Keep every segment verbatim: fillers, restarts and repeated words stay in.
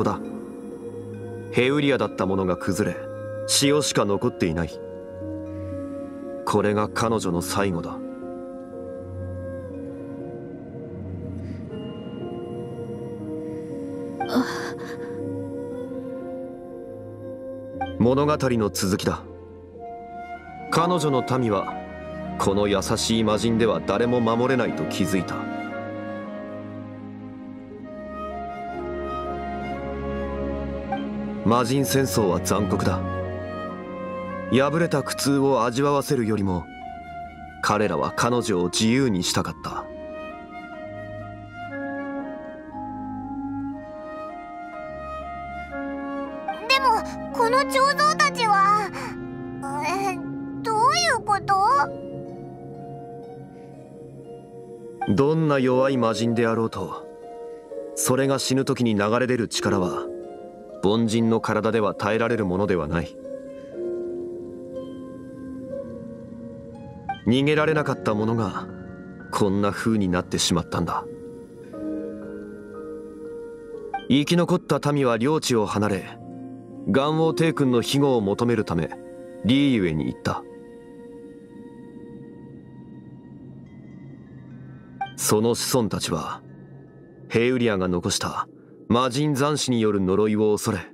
こだ。ヘウリアだったものが崩れ、塩しか残っていない。これが彼女の最後だ。物語の続きだ。彼女の民はこの優しい魔人では誰も守れないと気づいた。魔人戦争は残酷だ。破れた苦痛を味わわせるよりも彼らは彼女を自由にしたかった。 でもこの彫像たちは、えー、どういうこと？ どんな弱い魔人であろうと、それが死ぬ時に流れ出る力は凡人の体では耐えられるものではない。逃げられなかった者がこんな風になってしまったんだ。生き残った民は領地を離れ、元王帝君の庇護を求めるためリーユへに行った。その子孫たちはヘウリアが残した魔人残滓による呪いを恐れ、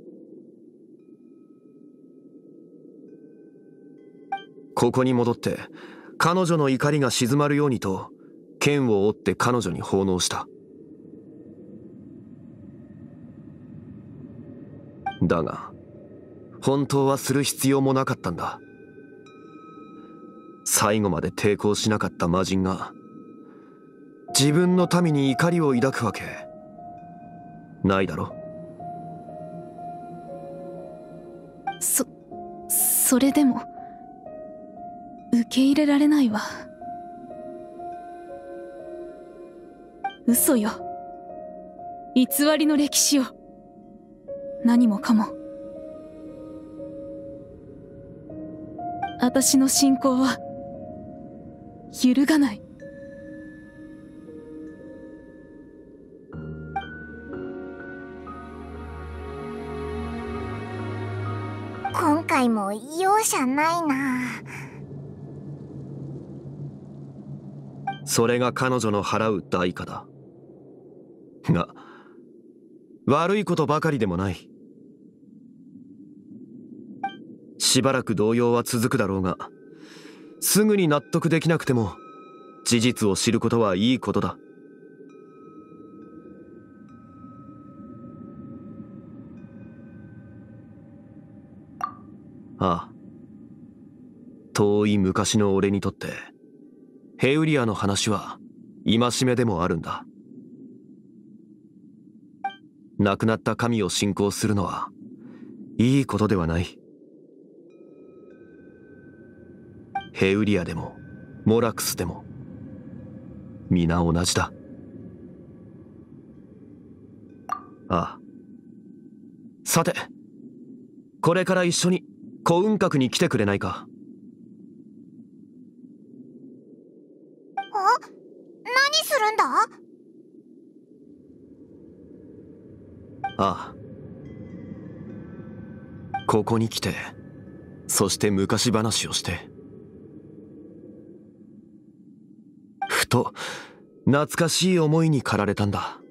ここに戻って彼女の怒りが静まるようにと剣を折って彼女に奉納した。だが本当はする必要もなかったんだ。最後まで抵抗しなかった魔人が自分の民に怒りを抱くわけないだろ。 そそれでも受け入れられないわ。嘘よ、偽りの歴史よ。何もかも。私の信仰は揺るがない。 今回も容赦ないな。 それが彼女の払う代価だ。が悪いことばかりでもない。しばらく動揺は続くだろうが、すぐに納得できなくても事実を知ることはいいことだ。ああ、遠い昔の俺にとってヘウリアの話は戒めでもあるんだ。亡くなった神を信仰するのはいいことではない。ヘウリアでもモラクスでも皆同じだ。ああ、さてこれから一緒に古雲閣に来てくれないか。 あ、何するんだ？ ああ、ここに来て、そして昔話をして、ふと懐かしい思いに駆られたんだ。